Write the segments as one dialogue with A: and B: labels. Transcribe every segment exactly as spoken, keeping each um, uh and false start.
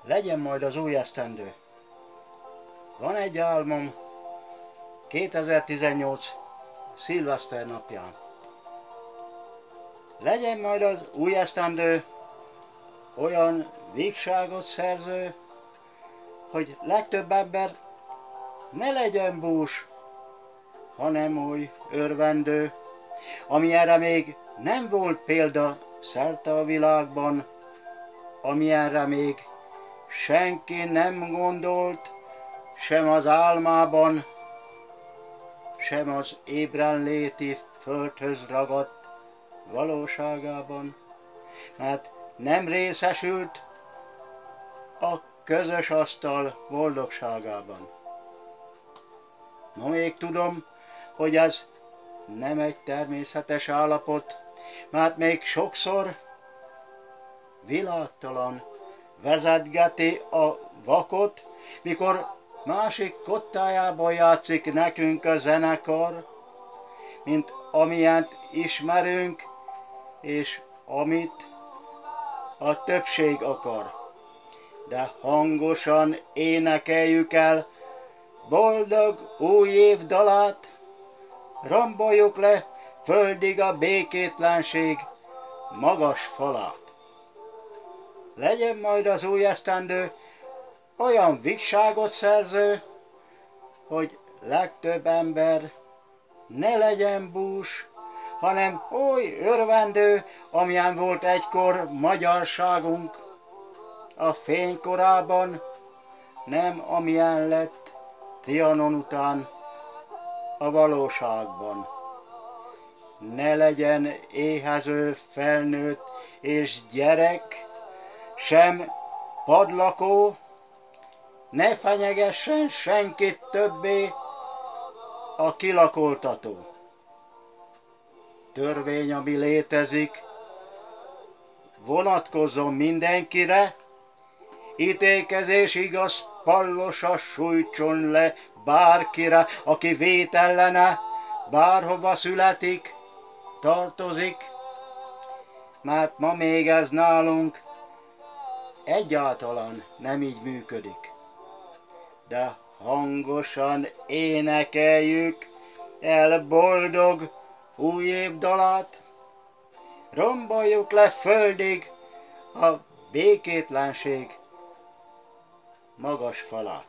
A: Legyen majd az új esztendő. Van egy álmom kétezer-tizennyolc szilveszter napján. Legyen majd az új esztendő olyan végságot szerző, hogy legtöbb ember ne legyen bús, hanem új örvendő, ami erre még nem volt példa szerte a világban, ami erre még senki nem gondolt, sem az álmában, sem az ébrenléti földhöz ragadt valóságában, mert nem részesült a közös asztal boldogságában. Ma még tudom, hogy ez nem egy természetes állapot, mert még sokszor világtalan vezetgeti a vakot, mikor másik kottájában játszik nekünk a zenekar, mint amilyent ismerünk, és amit a többség akar. De hangosan énekeljük el boldog új év dalát, romboljuk le földig a békétlenség magas falát. Legyen majd az új esztendő olyan vigságot szerző, hogy legtöbb ember ne legyen bús, hanem oly örvendő, amilyen volt egykor magyarságunk a fénykorában, nem amilyen lett Trianon után a valóságban. Ne legyen éhező felnőtt és gyerek, sem padlakó, ne fenyegessen senkit többé a kilakoltató. Törvény, ami létezik, vonatkozzon mindenkire, ítélkezés igaz, pallosa sújtson le bárkire, aki vét ellene, bárhova születik, tartozik, mert ma még ez nálunk egyáltalán nem így működik. De hangosan énekeljük el boldog új év dalát, romboljuk le földig a békétlenség magas falát.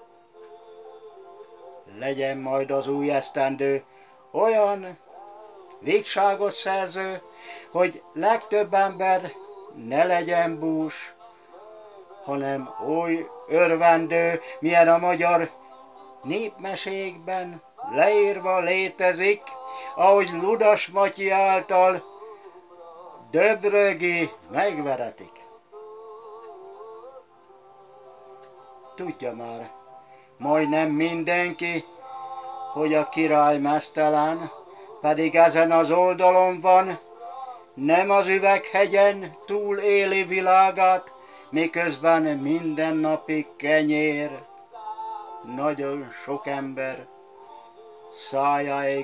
A: Legyen majd az új esztendő olyan végságot szerző, hogy legtöbb ember ne legyen bús, hanem oly örvendő, milyen a magyar népmesékben leírva létezik, ahogy Ludas Matyi által Döbrögi megveretik. Tudja már majdnem mindenki, hogy a király meztelen, pedig ezen az oldalon van, nem az üveghegyen túl éli világát, miközben mindennapi kenyér, nagyon sok ember szájáig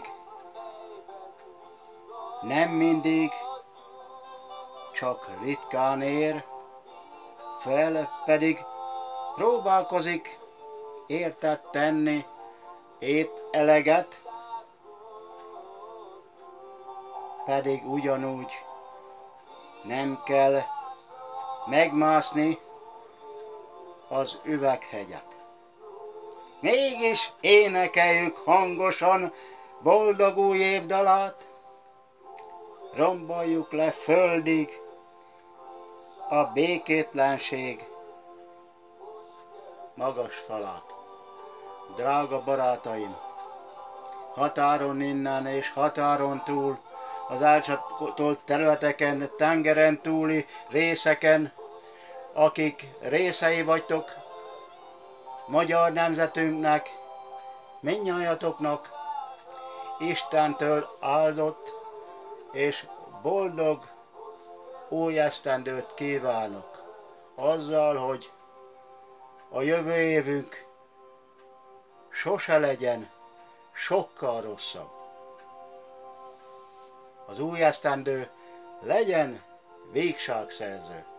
A: nem mindig, csak ritkán ér, fel pedig próbálkozik érted tenni épp eleget, pedig ugyanúgy nem kell megmászni az üveghegyet. Mégis énekeljük hangosan boldog új év dalát, romboljuk le földig a békétlenség magas falát. Drága barátaim, határon innen és határon túl, az elcsatolt területeken, tengeren túli részeken, akik részei vagytok magyar nemzetünknek, mindnyájatoknak Istentől áldott és boldog új esztendőt kívánok, azzal, hogy a jövő évünk sose legyen sokkal rosszabb. Az új esztendő legyen végságszerző.